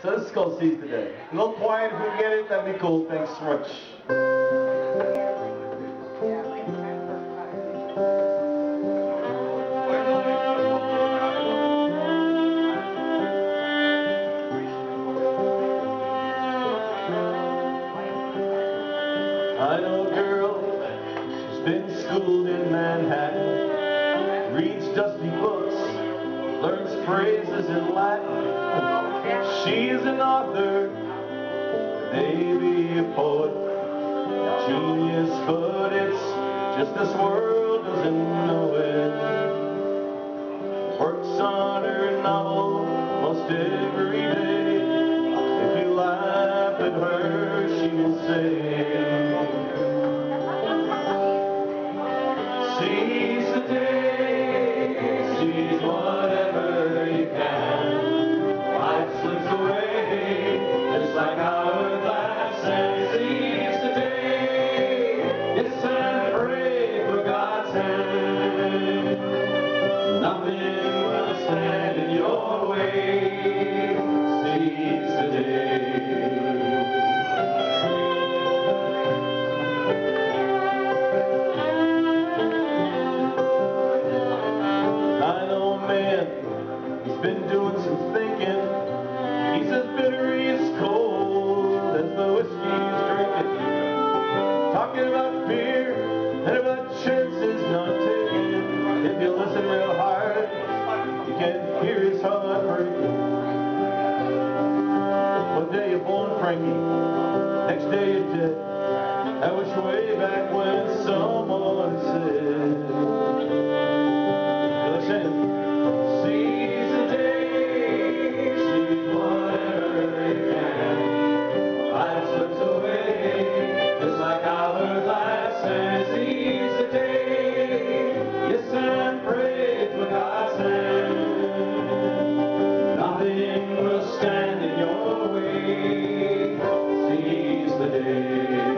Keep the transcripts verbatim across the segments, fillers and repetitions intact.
So this is called Seize the Day. A little quiet if we can get it, that'd be cool. Thanks so much. I know a girl, she's been schooled in Manhattan, reads dusty books, learns phrases in Latin. She's an author, maybe a poet, a genius, but it's just this world doesn't know it. Works on her novel most every day. If you laugh at her, she will say, seize the day, seize whatever you can. Life slips away, just like hourglass, and seize the day. Yes, and pray for God's hand. Nothing will stand in your way. Seize the day. I know a man, he's been doing some thinking. He's as bitter, he's cold as the whiskey he's drinking. Talking about fear and about chances not taken. If you listen real hard, you can hear his heart breaking. One day you're born Frankie, next day you're dead. I wish way back when someone said, listen, seize the day, seize whatever you can. Life slips away, just like hourglass, and seize the day. Yes, and pray for God's hand. Nothing will stand in your way. Seize the day.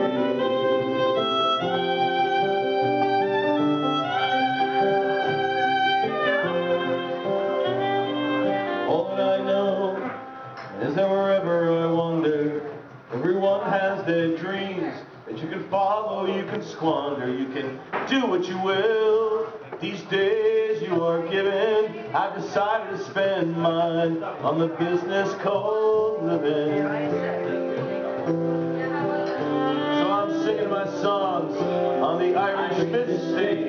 All that I know is that wherever I wander, everyone has their dreams that you can follow, you can squander, you can do what you will. These days you are given, I've decided to spend mine on the business called living. So I'm singing my songs on the Irish fifth stage.